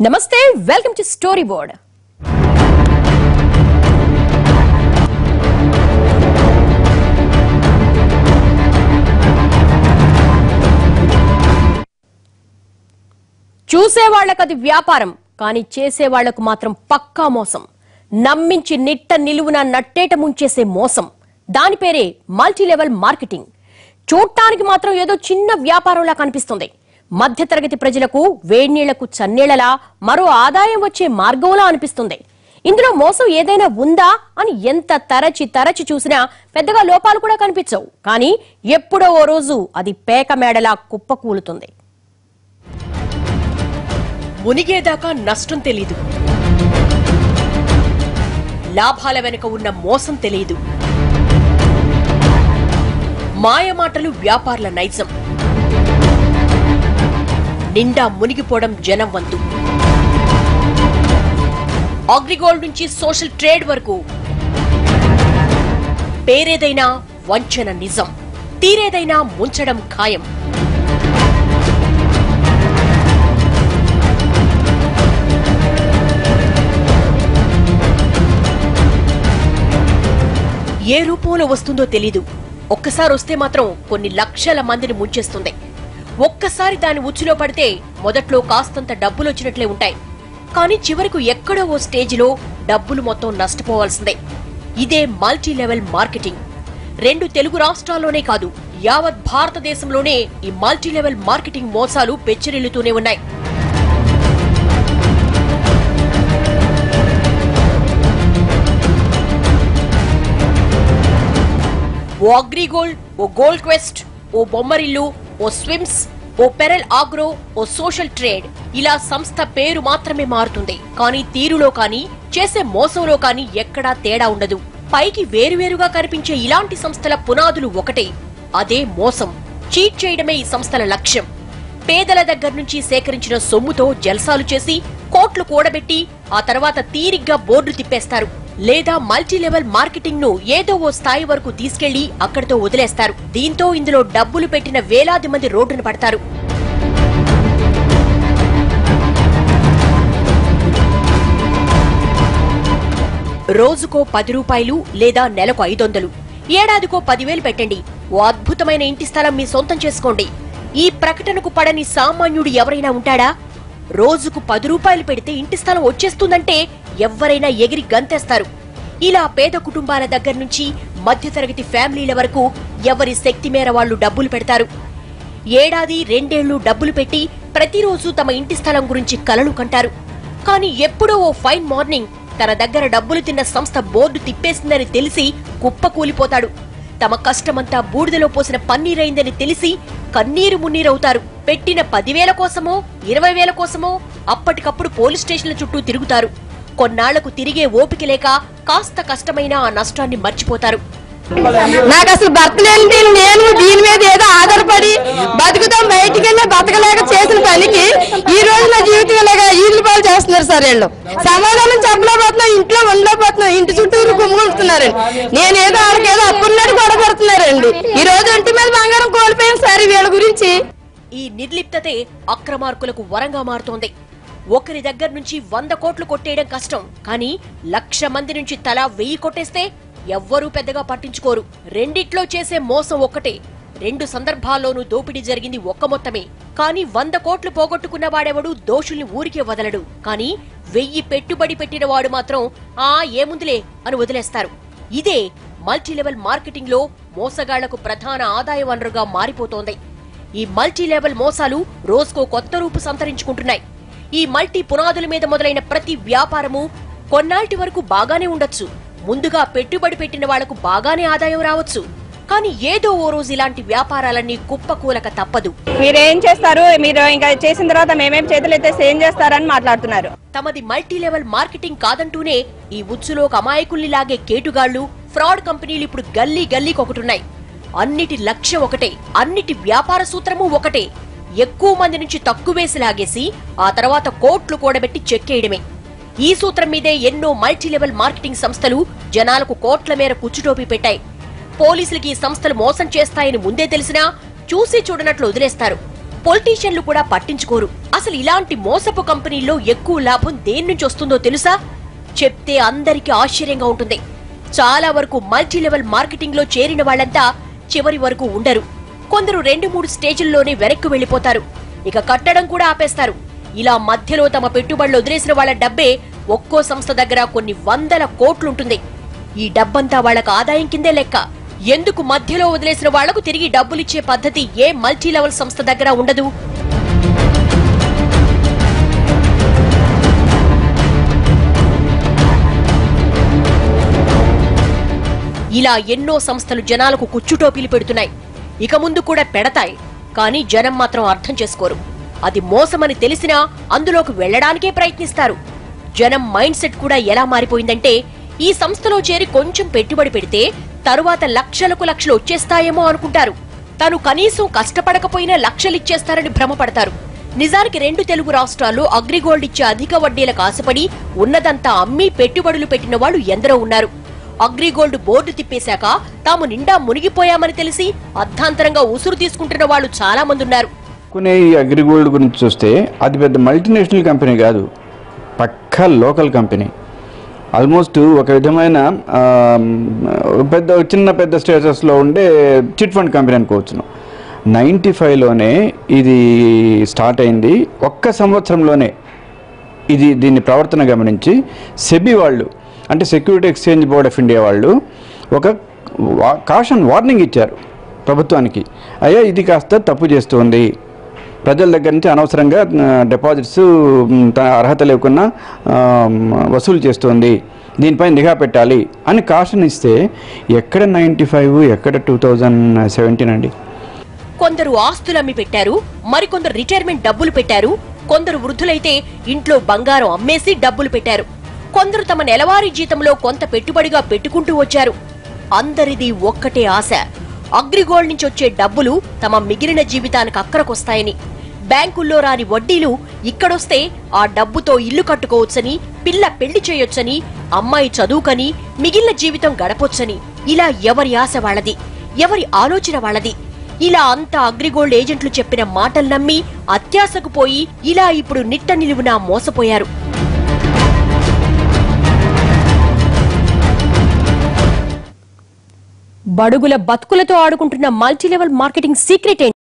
నమస్తే welcome to story board. చూసేవాళ్లకు వ్యాపారం కానీ చేసేవాళ్లకు మాత్రం పక్కా మోసం. నమ్మించి నిట్ట నిలువున నట్టేట ముంచేసే మోసం. దాని పేరే మల్టీ లెవెల్ మార్కెటింగ్. చూడటానికి మాత్రం ఏదో చిన్న వ్యాపారంలా కనిపిస్తుంది. మధ్యతరగతి ప్రజలకు వేడినీళ్లకు చన్నీళ్లలా మరో ఆదాయం వచ్చే మార్గంలా అనిపిస్తుంది. ఇందులో మోసం ఏదైనా ఉందా అని ఎంత తరచి చూసినా పెద్దగా లోపాలు కూడా కనిపించవు. కానీ ఎప్పుడో ఓ రోజు అది పేక మేడలా కుప్పకూలుతుంది. మునిగేదాకా నష్టం తెలీదు, లాభాల వెనుక ఉన్న మోసం తెలీదు. మాయమాటలు వ్యాపారుల నైజం. నిండా మునిగిపోవడం జనం వంతు. అగ్రిగోల్డ్ నుంచి సోషల్ ట్రేడ్ వరకు పేరేదైనా వంచన నిజం, తీరేదైనా ముంచడం ఖాయం. ఏ రూపంలో వస్తుందో తెలీదు. ఒక్కసారి వస్తే మాత్రం కొన్ని లక్షల మందిని ముంచేస్తుంది. ఒక్కసారి దాని ఉచ్చులో పడితే మొదట్లో కాస్తంత డబ్బులు వచ్చినట్లే ఉంటాయి. కానీ చివరకు ఎక్కడో ఓ స్టేజిలో డబ్బులు మొత్తం నష్టపోవాల్సిందే. ఇదే మల్టీ లెవెల్ మార్కెటింగ్. 2 తెలుగు రాష్ట్రాల్లోనే కాదు, యావత్ భారతదేశంలోనే ఈ మల్టీ లెవెల్ మార్కెటింగ్ మోసాలు పెచ్చరిల్లుతూనే ఉన్నాయి. ఓ అగ్రిగోల్డ్, ఓ గోల్డ్ క్వెస్ట్, ఓ బొమ్మరిల్లు, ఓ స్విమ్స్, ఓ పెరల్ ఆగ్రో, ఓ సోషల్ ట్రేడ్, ఇలా సంస్థ పేరు మాత్రమే మారుతుంది. కానీ తీరులో కానీ చేసే మోసంలో కానీ ఎక్కడా తేడా ఉండదు. పైకి వేరువేరుగా కనిపించే ఇలాంటి సంస్థల పునాదులు ఒకటే, అదే మోసం. చీట్ చేయడమే ఈ సంస్థల లక్ష్యం. పేదల దగ్గర నుంచి సేకరించిన సొమ్ముతో జల్సాలు చేసి కోట్లు కూడబెట్టి ఆ తర్వాత తీరిగ్గా బోర్డు తిప్పేస్తారు. లేదా మల్టీ లెవెల్ మార్కెటింగ్ ను ఏదో ఓ స్థాయి వరకు తీసుకెళ్లి అక్కడితో వదిలేస్తారు. దీంతో ఇందులో డబ్బులు పెట్టిన వేలాది మంది రోడ్డున పడతారు. రోజుకో 10 రూపాయలు లేదా నెలకు 500, ఏడాదికో 10,000 పెట్టండి, ఓ అద్భుతమైన ఇంటి స్థలం మీ సొంతం చేసుకోండి. ఈ ప్రకటనకు పడని సామాన్యుడు ఎవరైనా ఉంటాడా? రోజుకు 10 రూపాయలు పెడితే ఇంటి స్థలం వచ్చేస్తుందంటే ఎవ్వరైనా ఎగిరి గంతేస్తారు. ఇలా పేద కుటుంబాల దగ్గర నుంచి మధ్యతరగతి ఫ్యామిలీల వరకు ఎవరి శక్తి మేర వాళ్లు డబ్బులు పెడతారు. ఏడాది 2 ఏళ్లు డబ్బులు పెట్టి ప్రతిరోజు తమ ఇంటి స్థలం గురించి కలలు కంటారు. కానీ ఎప్పుడో ఓ ఫైన్ మార్నింగ్ తన దగ్గర డబ్బులు తిన్న సంస్థ బోర్డు తిప్పేసిందని తెలిసి కుప్పకూలిపోతాడు. తమ కష్టమంతా బూడిదలో పోసిన పన్నీరైందని తెలిసి కన్నీరు మున్నీరవుతారు. పెట్టిన 10,000 కోసమో 20,000 కోసమో అప్పటికప్పుడు పోలీస్ స్టేషన్ల చుట్టూ తిరుగుతారు. కొన్నాళ్లకు తిరిగే ఓపిక లేక కాస్త కష్టమైన ఆ నష్టాన్ని మర్చిపోతారు. నాకు అసలు భర్త లేని నేను దీని మీద ఏదో ఆధారపడి బతుకుతాం, బయటికి వెళ్ళి బతకలేక చేసిన పనికి ఈ రోజు నా జీవితం ఇలాగా ఈళ్ళు పాలు చేస్తున్నారు సార్. వీళ్ళు సమాధానం చెప్పలేకపోతున్నాం, ఇంట్లో ఉండలేకపోతున్నాం, ఇంటి చుట్టూరు గుమ్ముకుంటున్నారండి. నేనేదో వాళ్ళకేదో అప్పున్నట్టు గొడవపడుతున్నారండి. ఈ రోజు ఒంటి మీద బంగారం కోల్పోయాం సార్. వీళ్ళ గురించి ఈ నిర్లిప్తతే అక్రమార్కులకు వరంగా మారుతోంది. ఒకరి దగ్గర నుంచి 100 కోట్లు కొట్టేయడం కష్టం. కానీ 1,00,000 మంది నుంచి తలా 1000 కొట్టేస్తే ఎవ్వరూ పెద్దగా పట్టించుకోరు. రెండిట్లో చేసే మోసం ఒక్కటే. 2 సందర్భాల్లోనూ దోపిడీ జరిగింది ఒక్క మొత్తమే. కానీ 100 కోట్లు పోగొట్టుకున్న వాడెవడు దోషుల్ని ఊరికే వదలడు. కానీ 1000 పెట్టుబడి పెట్టిన వాడు మాత్రం ఏముందిలే అని వదిలేస్తారు. ఇదే మల్టీ లెవెల్ మార్కెటింగ్ లో మోసగాళ్లకు ప్రధాన ఆదాయ వనరుగా మారిపోతోంది. ఈ మల్టీ లెవెల్ మోసాలు రోజుకో కొత్త రూపు సంతరించుకుంటున్నాయి. ఈ మల్టీ పునాదుల మీద మొదలైన ప్రతి వ్యాపారము కొన్నాళ్టి వరకు బాగానే ఉండొచ్చు. ముందుగా పెట్టుబడి పెట్టిన వాళ్లకు బాగానే ఆదాయం రావచ్చు. కానీ ఏదో ఓ రోజు ఇలాంటి వ్యాపారాలన్నీ కుప్పకూలక తప్పదు. మీరేం చేస్తారు, మీరు ఇంకా చేసిన తర్వాత మేమేం చేతులు ఎత్తేసి ఏం చేస్తారని మాట్లాడుతున్నారు. తమది మల్టీ లెవెల్ మార్కెటింగ్ కాదంటూనే ఈ ఉచ్చులో అమాయకుల్ని లాగే కేటుగాళ్లు, ఫ్రాడ్ కంపెనీలు ఇప్పుడు గల్లీ గల్లీకొకటున్నాయి. అన్నిటి లక్ష్యం ఒకటే, అన్నిటి వ్యాపార సూత్రము ఒకటే. ఎక్కువ మంది నుంచి తక్కువేసి లాగేసి ఆ తర్వాత కోట్లు కూడబెట్టి చెక్కేయడమే. ఈ సూత్రం మీదే ఎన్నో మల్టీ లెవెల్ మార్కెటింగ్ సంస్థలు జనాలకు కోట్ల మేర కుచ్చుటోపీ పెట్టాయి. పోలీసులకి ఈ సంస్థలు మోసం చేస్తాయని ముందే తెలిసినా చూసి చూడనట్లు వదిలేస్తారు. పొలిటీషియన్లు కూడా పట్టించుకోరు. అసలు ఇలాంటి మోసపు కంపెనీల్లో ఎక్కువ లాభం దేని నుంచి వస్తుందో తెలుసా? చెప్తే అందరికీ ఆశ్చర్యంగా ఉంటుంది. చాలా వరకు మల్టీ లెవెల్ మార్కెటింగ్ లో చేరిన వాళ్ళంతా చివరి వరకు ఉండరు. కొందరు 2-3 స్టేజ్ల్లోనే వెనక్కి వెళ్లిపోతారు. ఇక కట్టడం కూడా ఆపేస్తారు. ఇలా మధ్యలో తమ పెట్టుబడులు వదిలేసిన వాళ్ళ డబ్బే ఒక్కో సంస్థ దగ్గర కొన్ని 100 కోట్లుంటుంది. ఈ డబ్బంతా వాళ్లకు ఆదాయం కిందే లెక్క. ఎందుకు మధ్యలో వదిలేసిన వాళ్లకు తిరిగి డబ్బులిచ్చే పద్ధతి ఏ మల్టీ లెవెల్ సంస్థ దగ్గర ఉండదు? ఇలా ఎన్నో సంస్థలు జనాలకు కుచ్చుటోపీలు పెడుతున్నాయి. ఇక ముందు కూడా పెడతాయి. కానీ జనం మాత్రం అర్థం చేసుకోరు. అది మోసమని తెలిసినా అందులోకి వెళ్లడానికే ప్రయత్నిస్తారు. జనం మైండ్ సెట్ కూడా ఎలా మారిపోయిందంటే, ఈ సంస్థలో చేరి కొంచెం పెట్టుబడి పెడితే తరువాత లక్షలకు లక్షలు వచ్చేస్తాయేమో అనుకుంటారు. తాను కనీసం కష్టపడకపోయినా లక్షలిచ్చేస్తారని భ్రమపడతారు. నిజానికి 2 తెలుగు రాష్ట్రాల్లో అగ్రిగోల్డ్ ఇచ్చే అధిక వడ్డీలకు ఆశపడి ఉన్నదంతా అమ్మి పెట్టుబడులు పెట్టిన వాళ్ళు ఎందరో ఉన్నారు. అగ్రిగోల్డ్ బోర్డు తిప్పేశాక తాము నిండా మునిగిపోయామని తెలిసి అర్ధాంతరంగా ఉసురు తీసుకుంటున్న వాళ్ళు చాలా మంది ఉన్నారు. ఈ అగ్రిగోల్డ్ గురించి చూస్తే అది పెద్ద మల్టీనేషనల్ కంపెనీ కాదు, పక్కా లోకల్ కంపెనీ. ఆల్మోస్ట్ ఒక విధమైన చిన్న పెద్ద స్టేటస్లో ఉండే చిట్ ఫండ్ కంపెనీ అనుకోవచ్చును. 95లోనే ఇది స్టార్ట్ అయింది. ఒక్క సంవత్సరంలోనే దీన్ని ప్రవర్తన గమనించి సెబీ వాళ్ళు, అంటే security exchange board of India వాళ్ళు ఒక కాషన్ వార్నింగ్ ఇచ్చారు ప్రభుత్వానికి. అయ్యా, ఇది కాస్త తప్పు చేస్తుంది, ప్రజల దగ్గర నుంచి అనవసరంగా డిపాజిట్స్ అర్హత లేకున్నా వసూలు చేస్తుంది, దీనిపై నిఘా పెట్టాలి అని కాషన్ ఇస్తే ఎక్కడ 95, ఎక్కడ 2017 అండి. కొందరు ఆస్తులమ్మి పెట్టారు, మరికొందరు రిటైర్మెంట్ డబ్బులు పెట్టారు, కొందరు వృద్ధులైతే ఇంట్లో బంగారం అమ్మేసి డబ్బులు పెట్టారు, కొందరు తమ నెలవారీ జీతంలో కొంత పెట్టుబడిగా పెట్టుకుంటూ వచ్చారు. అందరిది ఒక్కటే ఆశ, అగ్రిగోల్డ్ నుంచి వచ్చే డబ్బులు తమ మిగిలిన జీవితానికి అక్కరకొస్తాయని. బ్యాంకుల్లో రాని వడ్డీలు ఇక్కడొస్తే ఆ డబ్బుతో ఇల్లు కట్టుకోవచ్చని, పిల్ల పెళ్లి చేయొచ్చని, అమ్మాయి చదువుకని, మిగిలిన జీవితం గడపొచ్చని. ఇలా ఎవరి ఆశ వాళ్ళది, ఎవరి ఆలోచన వాళ్ళది. ఇలా అంతా అగ్రిగోల్డ్ ఏజెంట్లు చెప్పిన మాటలు నమ్మి అత్యాశకు పోయి ఇలా ఇప్పుడు నిట్ట నిలువునా మోసపోయారు. బడుగుల బతుకులతో ఆడుకుంటున్న మల్టీ లెవెల్ మార్కెటింగ్ సీక్రెట్